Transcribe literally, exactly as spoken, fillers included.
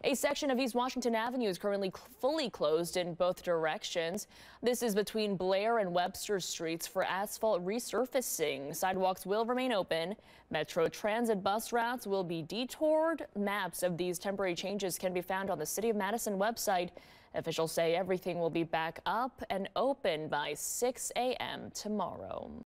A section of East Washington Avenue is currently fully closed in both directions. This is between Blair and Webster Streets for asphalt resurfacing. Sidewalks will remain open. Metro Transit bus routes will be detoured. Maps of these temporary changes can be found on the City of Madison website. Officials say everything will be back up and open by six A M tomorrow.